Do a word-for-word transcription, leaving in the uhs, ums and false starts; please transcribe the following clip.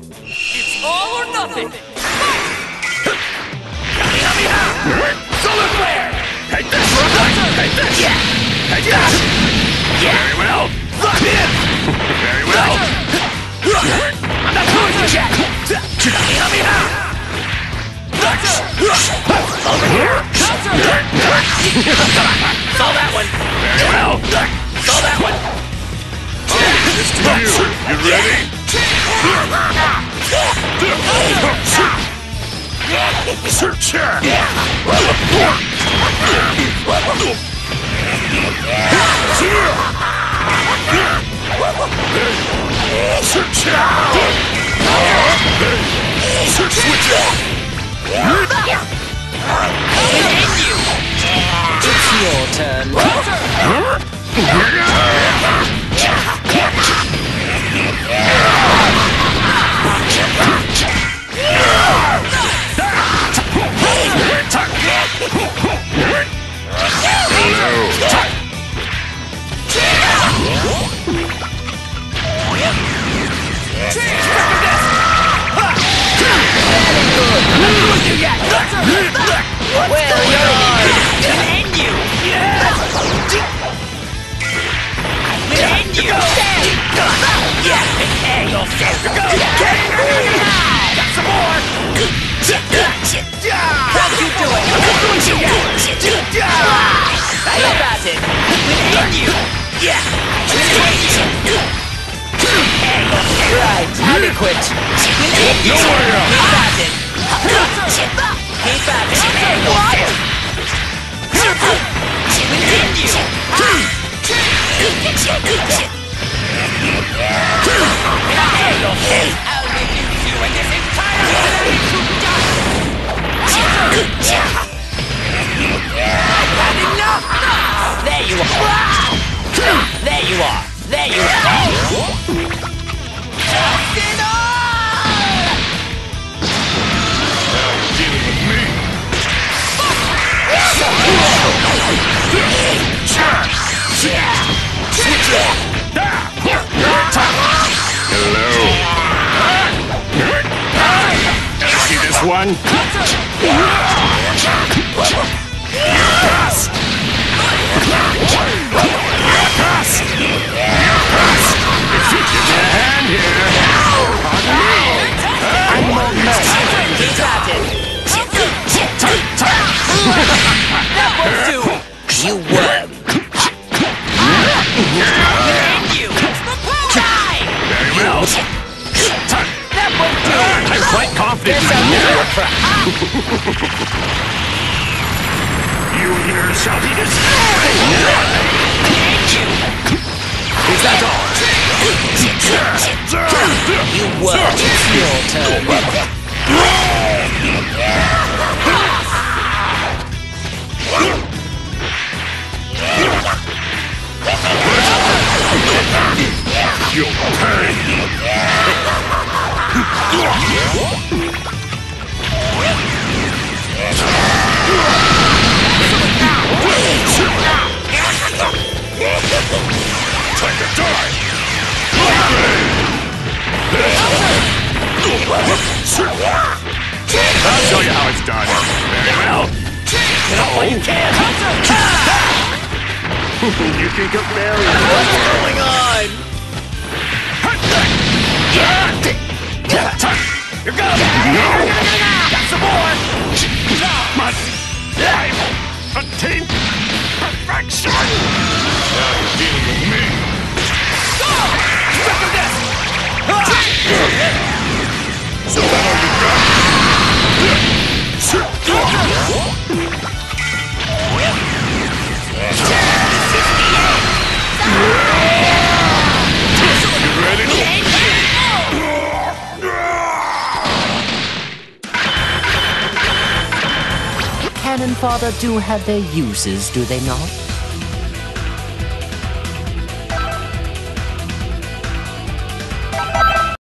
It's all or nothing! Solar flare! Take this! Take this! Yeah! Take this! Yeah! Very well! Lock in! Very well! I'm not going to yet! Kamehameha! Over here! Saw that one! Very well! Saw that one! It's to you. You ready? Search here! Search here! Search switch it! It's your turn. Well, you're on. Can end you. Can end you. Yeah. Hey, you'll go. Got some more. How'd you do it? Keep at it. Can end you. Yeah. Can end you. Right. Adequate. Can end you. Keep at it. Keep at it. What? Continue. I'll reduce you and this entire enemy to dust. Had enough. There you are. There you are. There you are. Just it all. Dealing with me. Hello. See this one? Yes. Yes. Give me a hand here. Pardon me. I'm more mercy. Keep at it. That won't do. You worm. And you. Die. Very well. That won't do. I'm quite confident There's you a will. mirror. You here shall be destroyed. And you. Is that all? You worm. It's your turn. You'll pay. Time to die. I'll show you how it's done. Very well. Get up while you can! You can compare it. What's going on? Here goes! Got some more! Must life attain perfection. Now you're dealing with me. Look at this! So that all you got? You ready? Cannon fodder do have their uses, do they not?